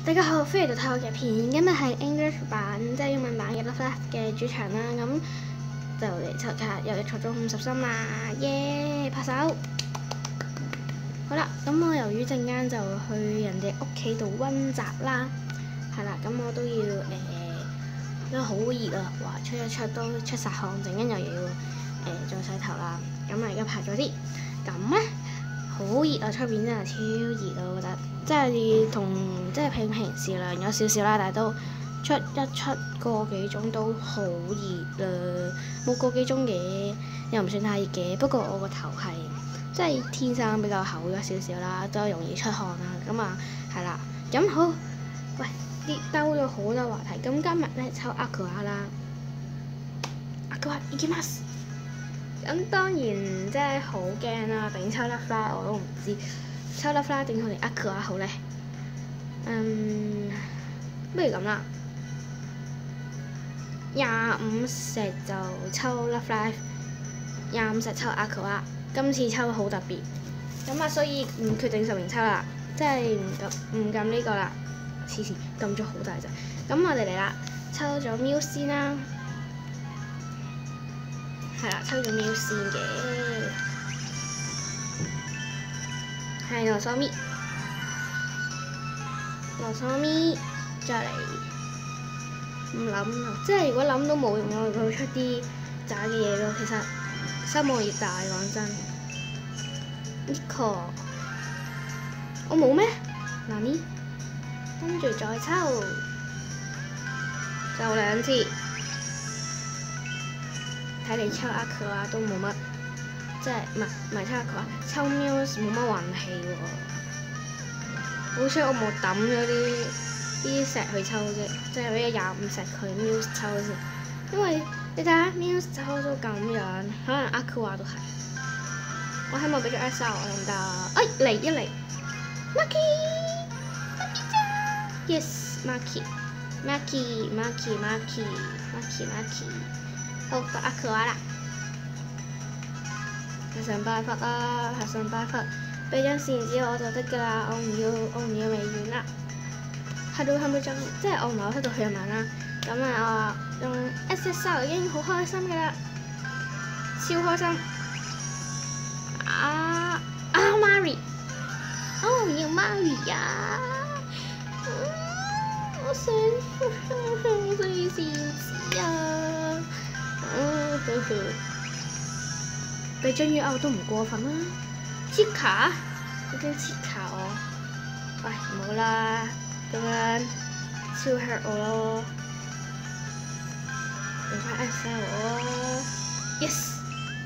大家好，歡迎嚟到睇我嘅片。今日係 English 版，即係英文版嘅 Love Life 嘅主場啦。咁就嚟抽卡，又嚟錯咗50心啦，耶！拍手。好啦，咁我由於陣間就去人哋屋企度溫習啦，係啦，咁我都要因為好熱啊，哇！出一出都出晒汗，陣間又要再洗頭啦。咁我而家拍咗啲，咁咧好熱啊，出邊真係超熱啊，我覺得。即係同即係平時涼咗少少啦，但係都出個幾鐘都好熱啦，冇個幾鐘嘅，又唔算太熱嘅。不過我個頭係即係天生比較厚咗少少啦，都容易出汗啦。咁啊係啦，咁好，喂，啲兜咗好多話題。咁今日咧抽Aqua啦，Aquaいきます。咁當然即係好驚啦，頂抽Love Life我都唔知。抽Love Life定係Aqua好咧？不如咁啦，25石就抽Love Life， 25石抽Aqua。今次抽好特別，咁啊所以唔決定10連抽啦，即係唔撳呢個啦，黐線撳咗好大隻。咁我哋嚟啦，抽咗喵先啦，係啦，抽咗喵先嘅。係羅索咪，再嚟唔諗啦，即係如果諗都冇用，我會出啲渣嘅嘢咯。其實失望越大，講真。呢個我冇咩？嗱呢，跟住再抽，就2次。睇嚟抽Aqua都冇乜。即係唔係抽Aqua，抽喵冇乜運氣喎。好彩我冇抌咗啲石去抽啫，即係俾25石佢喵抽先。因為你睇下喵抽到咁樣，可能Aqua都係。我希望俾咗 SR 我得唔得？嚟一嚟 ，Marky 啫 ，Yes Marky， 好到Aqua啦。拍上8忽啦，拍上8忽，俾張線紙我就得㗎啦，我唔要微軟啦。係咪仲即係我唔係好識到佢嘅文啦？咁啊，我用 SSR 已經好開心㗎啦，超開心。Mary， 我要 Mary 啊！我想要線紙啊！俾張 UR 都唔過分啦 ，Chica， 你驚 Chica 我？喂，唔好啦，咁樣超 hurt 我咯，俾翻 SL 我 ，yes，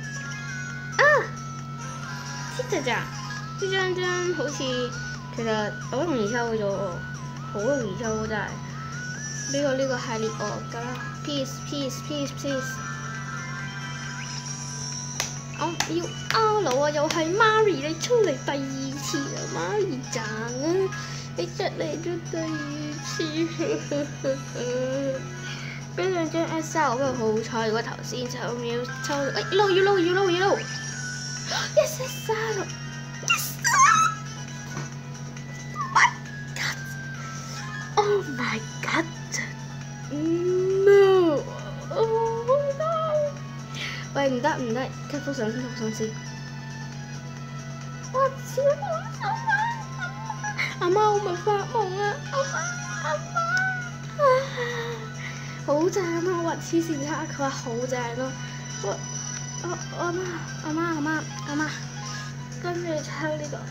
Chica 咋？呢張好似其實好容易抽嘅啫喎，好容易抽真係。呢個系列我㗎啦 ，peace。我要R啊，又係 Mary， 你出嚟第2次啦 ，Mary 賺啊！你出嚟咗第2次，俾2張 SR， 不過好彩，如果頭先抽喵抽，撈 ，yes SR， Oh my God，No！喂，唔得，吸福上先。我超開心啊！阿媽，我咪發夢啊！阿媽，好正啊！我話黐線卡，佢話好正咯。阿媽，跟住抽呢個。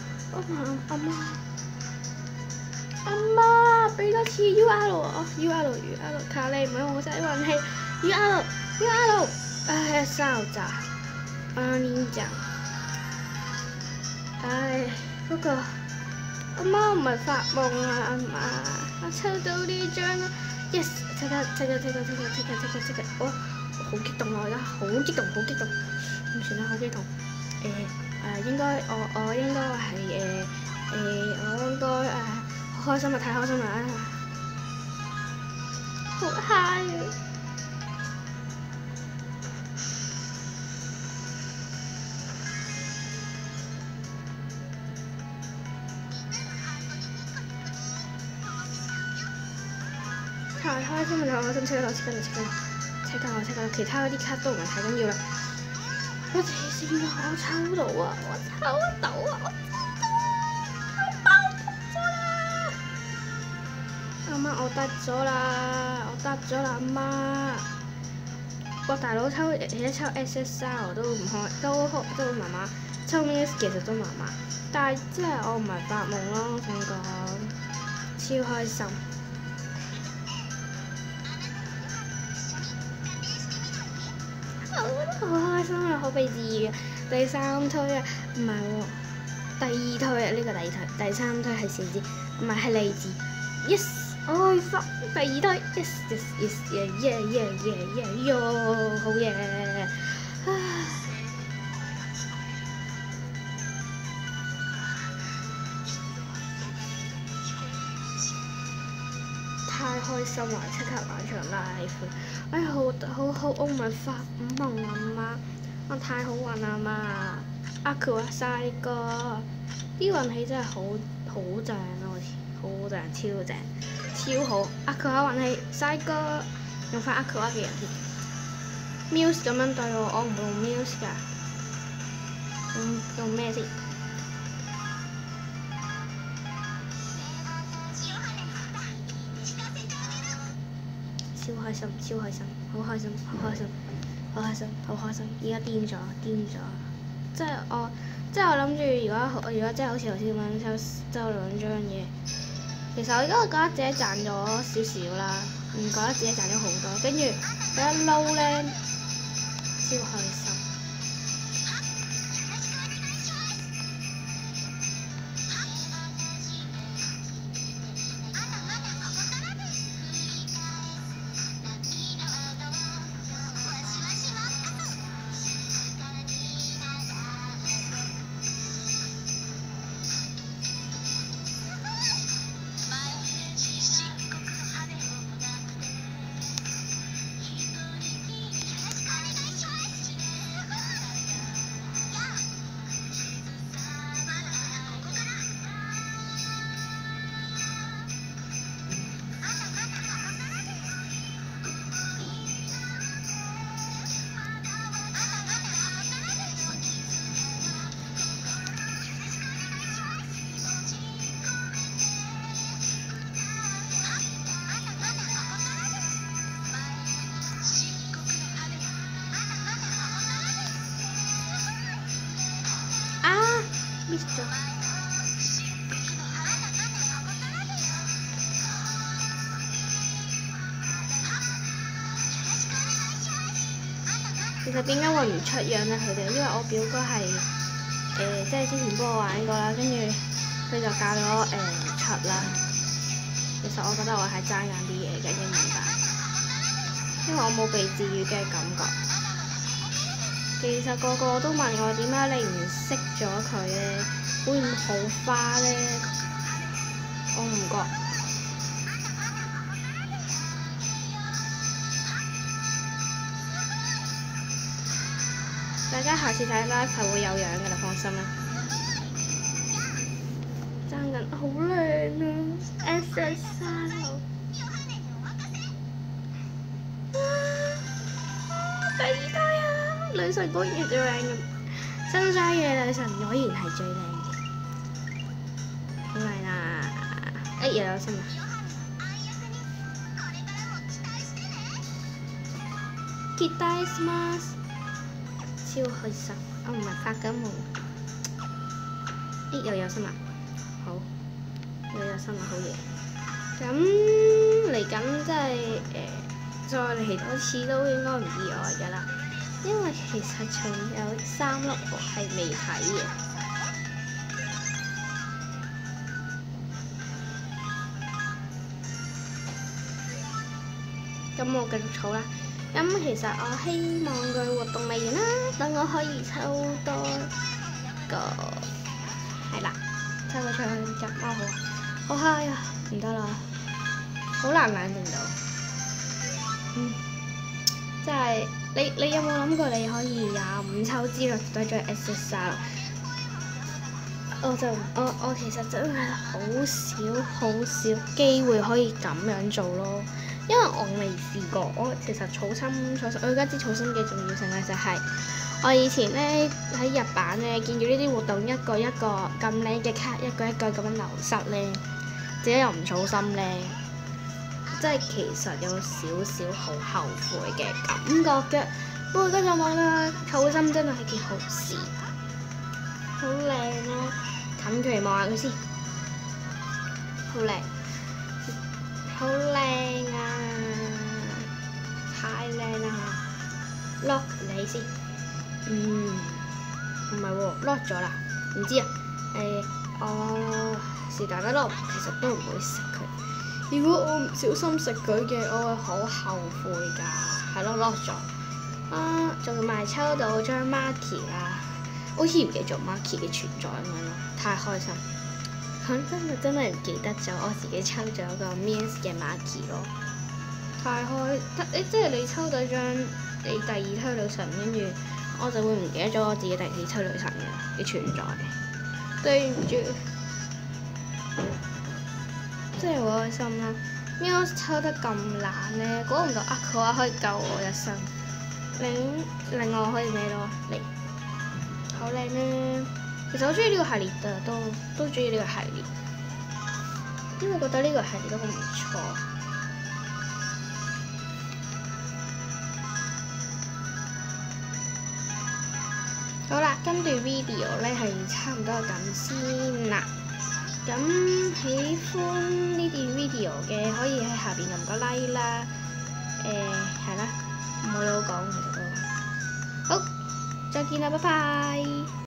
阿媽，俾多次 UR 我 UR 卡你唔係我真係運氣 UR。唉，燒炸呢隻，不過阿媽唔係發夢啊，阿媽，我抽到呢張啦 ，yes， 即刻，我好激動啊！而家好激動，唔算啦，好激動。應該我應該係我應該好開心啊！太開心啦，好 high 啊！ 太開心啦！我想即刻攞，即刻攞，其他嗰啲卡都唔係太緊要啦。我黐線啊！我抽到啊！我抽到啊！我爆咗啦！阿媽，我得咗啦！阿媽，我大佬抽而家抽 SSR 都唔開，都麻麻，抽 Muse 其實都麻麻，但係即係我唔係發夢咯，我想講超開心。好開心啊！好被治癒啊！第三推啊，唔係喎，第二推啊，呢個第二推，第三推係善治，唔係係勵志。Yes， 開心！第二推 ，yes，好嘢！太開心啦！即刻玩場 live， 哎好我唔係發夢啊媽，我太好運啦媽，阿喬啊曬哥，啲運氣真係好正啊！好似好正，超正，超好！阿喬啊運氣曬哥，用翻阿喬啊嘅人先 ，Muse 咁樣對我唔會用 Muse 㗎，用咩先？超開心，好開心！而家癲咗！即係我諗住，如果真係好似頭先咁樣抽2張嘢，其實我而家覺得自己賺咗少少啦，唔覺得自己賺咗好多，跟住佢一撈咧，超開心！miss 咗。其實點解會唔出樣咧？佢哋因為我表哥係即係之前幫我玩過啦，跟住佢就教咗我出啦。其實我覺得我係爭緊啲嘢嘅英文版，因為我冇被治癒嘅感覺。其實個個都問我點解你唔熄咗佢咧，會唔會好花咧？我唔覺。大家下次睇 live 係會有樣嘅啦，放心啦。爭緊好靚啊 ！SSR 第二胎啊！女神果然係最靚嘅，新生嘅女神果然係最靚嘅。好靚啦！又有新啊！期待します。超開心！我唔係發緊夢。又有新聞，好，又有新聞好嘢。咁嚟緊即係再嚟多次都應該唔意外㗎啦，因為其實仲有3粒我係未睇嘅。咁我繼續儲啦。咁其實我希望佢活動未完啦，等我可以抽多個，係啦，抽個出去隻貓好啊，好嗨啊，唔得啦，好難冷靜到，即係你有冇諗過你可以25抽之內對咗 SSR？ 我其實真係好少機會可以咁樣做咯。 因為我未試過。我其實我而家知草心嘅重要性咧，就係我以前咧喺日版咧見住呢啲活動一個一個咁靚嘅卡，一個一個咁樣流失咧，自己又唔草心咧，即係其實有少少好後悔嘅感覺嘅。不過跟住我講啦，草心真係件好事，好靚咯！近距離望下佢先，好靚，好靚啊！太靚啦 ！lock 你先，唔係喎 ，lock 咗啦，唔知啊，我是但啦，其實都唔會食佢。如果我唔小心食佢嘅，我會好後悔㗎，係咯 lock 咗。仲埋抽到張 Marky 啦，好似唔記咗 Marky 嘅存在咁樣咯，太開心。佢真係唔記得咗，我自己抽咗個 Miss 嘅 Marky 咯，太即係你抽到張你第二抽女神，跟住我就會唔記得咗我自己第四抽女神嘅存在。對唔住，真係好開心啦 ！Miss 抽得咁難咧，估唔到Aqua可以救我一生。另外可以咩咯？嚟，好靚啦！其實我中意呢個系列嘅，都中意呢個系列，因為覺得呢個系列都好唔錯。好啦，今段 video 咧係差唔多咁先啦。咁喜歡呢段 video 嘅可以喺下邊撳個 like 啦。係啦。冇嘢好講，其實都好，再見啦，拜拜。